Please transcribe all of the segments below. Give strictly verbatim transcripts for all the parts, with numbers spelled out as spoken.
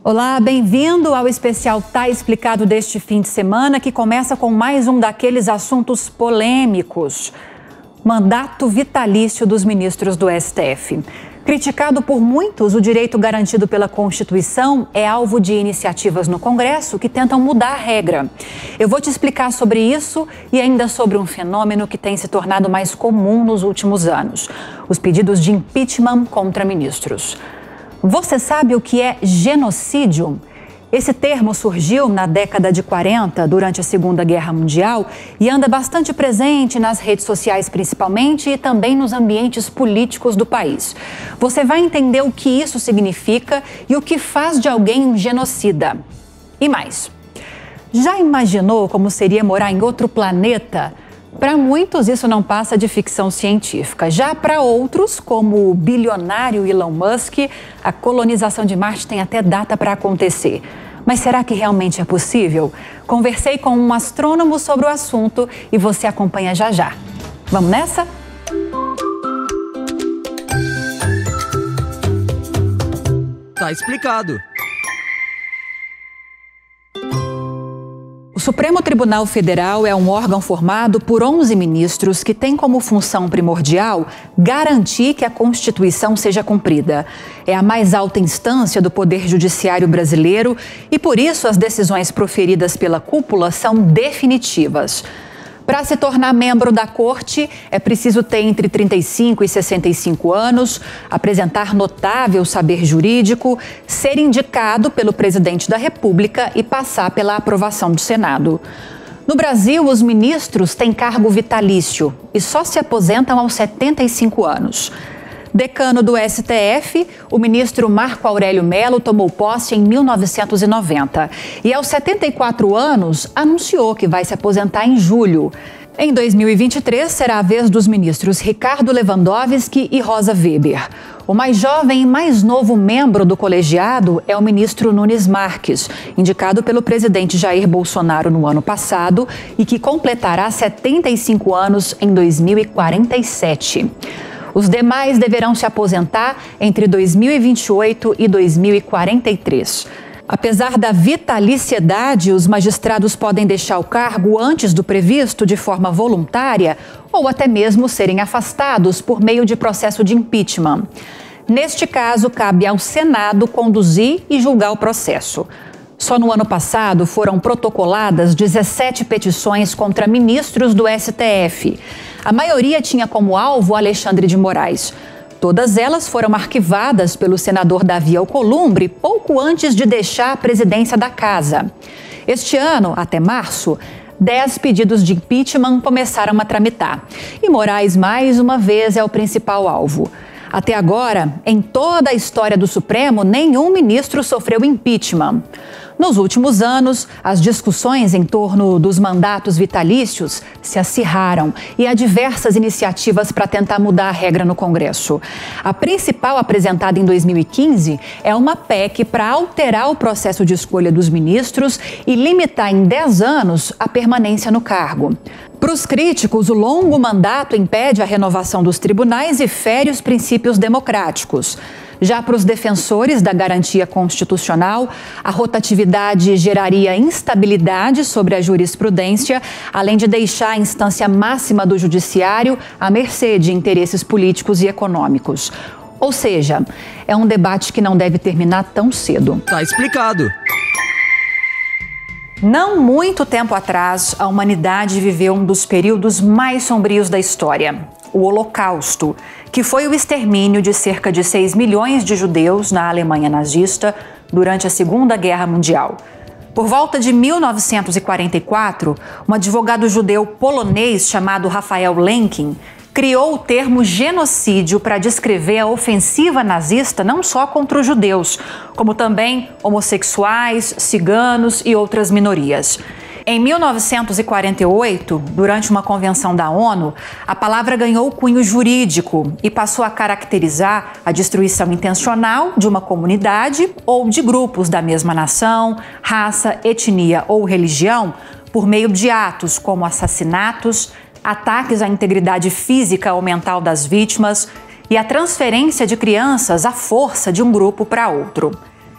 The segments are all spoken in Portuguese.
Olá, bem-vindo ao especial Tá Explicado deste fim de semana, que começa com mais um daqueles assuntos polêmicos. Mandato vitalício dos ministros do S T F. Criticado por muitos, o direito garantido pela Constituição é alvo de iniciativas no Congresso que tentam mudar a regra. Eu vou te explicar sobre isso e ainda sobre um fenômeno que tem se tornado mais comum nos últimos anos: os pedidos de impeachment contra ministros. Você sabe o que é genocídio? Esse termo surgiu na década de quarenta, durante a Segunda Guerra Mundial, e anda bastante presente nas redes sociais principalmente e também nos ambientes políticos do país. Você vai entender o que isso significa e o que faz de alguém um genocida. E mais, já imaginou como seria morar em outro planeta? Para muitos, isso não passa de ficção científica. Já para outros, como o bilionário Elon Musk, a colonização de Marte tem até data para acontecer. Mas será que realmente é possível? Conversei com um astrônomo sobre o assunto e você acompanha já já. Vamos nessa? Tá explicado. O Supremo Tribunal Federal é um órgão formado por onze ministros que tem como função primordial garantir que a Constituição seja cumprida. É a mais alta instância do Poder Judiciário brasileiro e, por isso, as decisões proferidas pela cúpula são definitivas. Para se tornar membro da Corte, é preciso ter entre trinta e cinco e sessenta e cinco anos, apresentar notável saber jurídico, ser indicado pelo presidente da República e passar pela aprovação do Senado. No Brasil, os ministros têm cargo vitalício e só se aposentam aos setenta e cinco anos. Decano do S T F, o ministro Marco Aurélio Mello tomou posse em mil novecentos e noventa e, aos setenta e quatro anos, anunciou que vai se aposentar em julho. Em dois mil e vinte e três, será a vez dos ministros Ricardo Lewandowski e Rosa Weber. O mais jovem e mais novo membro do colegiado é o ministro Nunes Marques, indicado pelo presidente Jair Bolsonaro no ano passado e que completará setenta e cinco anos em dois mil e quarenta e sete. Os demais deverão se aposentar entre dois mil e vinte e oito e dois mil e quarenta e três. Apesar da vitaliciedade, os magistrados podem deixar o cargo antes do previsto de forma voluntária ou até mesmo serem afastados por meio de processo de impeachment. Neste caso, cabe ao Senado conduzir e julgar o processo. Só no ano passado foram protocoladas dezessete petições contra ministros do S T F. A maioria tinha como alvo Alexandre de Moraes. Todas elas foram arquivadas pelo senador Davi Alcolumbre pouco antes de deixar a presidência da casa. Este ano, até março, dez pedidos de impeachment começaram a tramitar. E Moraes, mais uma vez, é o principal alvo. Até agora, em toda a história do Supremo, nenhum ministro sofreu impeachment. Nos últimos anos, as discussões em torno dos mandatos vitalícios se acirraram e há diversas iniciativas para tentar mudar a regra no Congresso. A principal, apresentada em dois mil e quinze, é uma P E C para alterar o processo de escolha dos ministros e limitar em dez anos a permanência no cargo. Para os críticos, o longo mandato impede a renovação dos tribunais e fere os princípios democráticos. Já para os defensores da garantia constitucional, a rotatividade geraria instabilidade sobre a jurisprudência, além de deixar a instância máxima do judiciário à mercê de interesses políticos e econômicos. Ou seja, é um debate que não deve terminar tão cedo. Tá explicado. Não muito tempo atrás, a humanidade viveu um dos períodos mais sombrios da história, o Holocausto, que foi o extermínio de cerca de seis milhões de judeus na Alemanha nazista durante a Segunda Guerra Mundial. Por volta de mil novecentos e quarenta e quatro, um advogado judeu polonês chamado Rafael Lemkin criou o termo genocídio para descrever a ofensiva nazista não só contra os judeus, como também homossexuais, ciganos e outras minorias. Em mil novecentos e quarenta e oito, durante uma convenção da ONU, a palavra ganhou cunho jurídico e passou a caracterizar a destruição intencional de uma comunidade ou de grupos da mesma nação, raça, etnia ou religião por meio de atos como assassinatos, ataques à integridade física ou mental das vítimas e a transferência de crianças à força de um grupo para outro.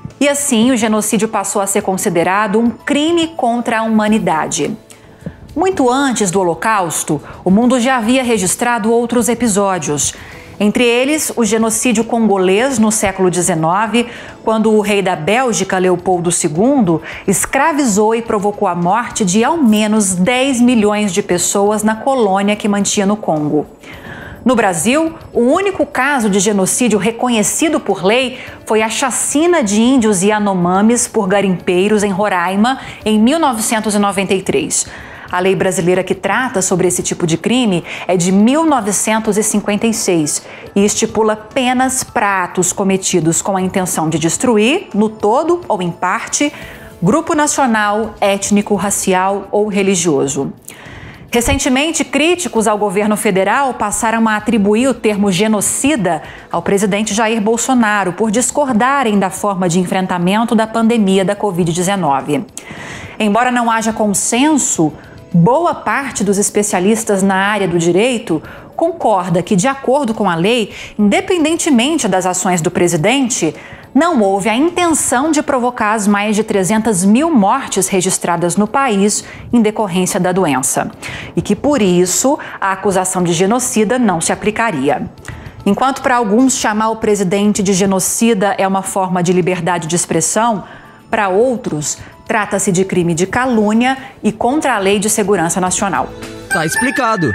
E assim, o genocídio passou a ser considerado um crime contra a humanidade. Muito antes do Holocausto, o mundo já havia registrado outros episódios. Entre eles, o genocídio congolês no século dezenove, quando o rei da Bélgica, Leopoldo segundo, escravizou e provocou a morte de ao menos dez milhões de pessoas na colônia que mantinha no Congo. No Brasil, o único caso de genocídio reconhecido por lei foi a chacina de índios Yanomamis por garimpeiros em Roraima, em mil novecentos e noventa e três. A lei brasileira que trata sobre esse tipo de crime é de mil novecentos e cinquenta e seis e estipula penas para atos cometidos com a intenção de destruir, no todo ou em parte, grupo nacional, étnico, racial ou religioso. Recentemente, críticos ao governo federal passaram a atribuir o termo genocida ao presidente Jair Bolsonaro por discordarem da forma de enfrentamento da pandemia da covid dezenove. Embora não haja consenso, boa parte dos especialistas na área do direito concorda que, de acordo com a lei, independentemente das ações do presidente, não houve a intenção de provocar as mais de trezentas mil mortes registradas no país em decorrência da doença. E que, por isso, a acusação de genocida não se aplicaria. Enquanto para alguns chamar o presidente de genocida é uma forma de liberdade de expressão, para outros, trata-se de crime de calúnia e contra a Lei de Segurança Nacional. Tá explicado.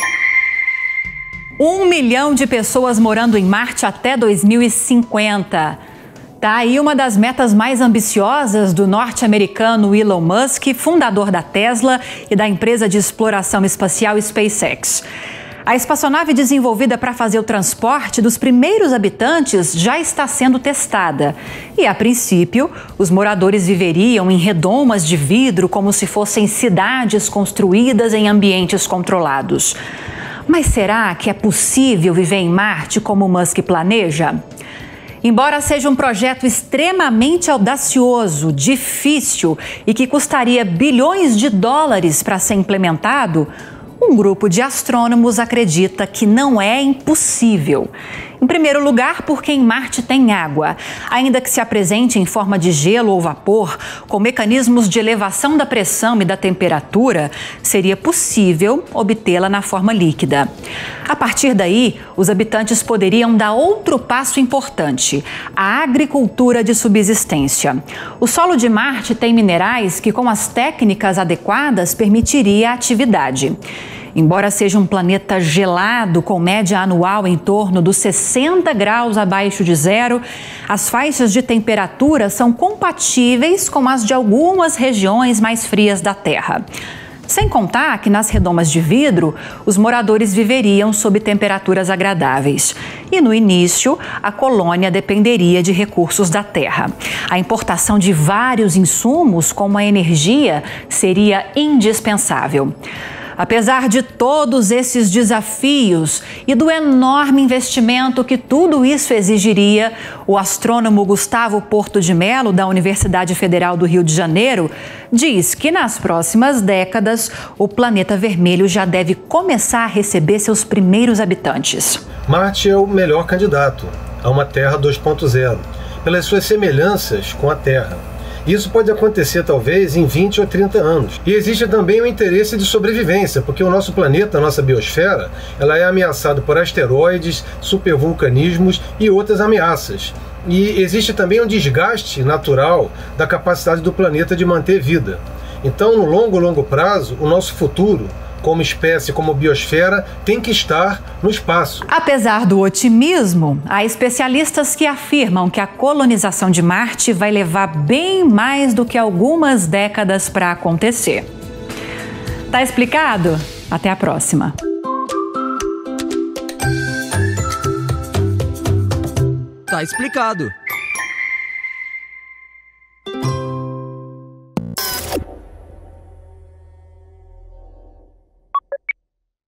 Um milhão de pessoas morando em Marte até dois mil e cinquenta. Tá aí uma das metas mais ambiciosas do norte-americano Elon Musk, fundador da Tesla e da empresa de exploração espacial SpaceX. A espaçonave desenvolvida para fazer o transporte dos primeiros habitantes já está sendo testada. E, a princípio, os moradores viveriam em redomas de vidro como se fossem cidades construídas em ambientes controlados. Mas será que é possível viver em Marte como Musk planeja? Embora seja um projeto extremamente audacioso, difícil e que custaria bilhões de dólares para ser implementado, um grupo de astrônomos acredita que não é impossível. Em primeiro lugar, porque em Marte tem água, ainda que se apresente em forma de gelo ou vapor, com mecanismos de elevação da pressão e da temperatura, seria possível obtê-la na forma líquida. A partir daí, os habitantes poderiam dar outro passo importante: a agricultura de subsistência. O solo de Marte tem minerais que, com as técnicas adequadas, permitiria a atividade. Embora seja um planeta gelado, com média anual em torno dos sessenta graus abaixo de zero, as faixas de temperatura são compatíveis com as de algumas regiões mais frias da Terra. Sem contar que nas redomas de vidro, os moradores viveriam sob temperaturas agradáveis. E no início, a colônia dependeria de recursos da terra. A importação de vários insumos, como a energia, seria indispensável. Apesar de todos esses desafios e do enorme investimento que tudo isso exigiria, o astrônomo Gustavo Porto de Mello, da Universidade Federal do Rio de Janeiro, diz que nas próximas décadas o planeta vermelho já deve começar a receber seus primeiros habitantes. Marte é o melhor candidato a uma Terra dois ponto zero, pelas suas semelhanças com a Terra. Isso pode acontecer talvez em vinte ou trinta anos. E existe também o interesse de sobrevivência, porque o nosso planeta, a nossa biosfera, ela é ameaçada por asteroides, supervulcanismos e outras ameaças. E existe também um desgaste natural da capacidade do planeta de manter vida. Então, no longo, longo prazo, o nosso futuro, como espécie, como biosfera, tem que estar no espaço. Apesar do otimismo, há especialistas que afirmam que a colonização de Marte vai levar bem mais do que algumas décadas para acontecer. Tá explicado? Até a próxima. Tá explicado.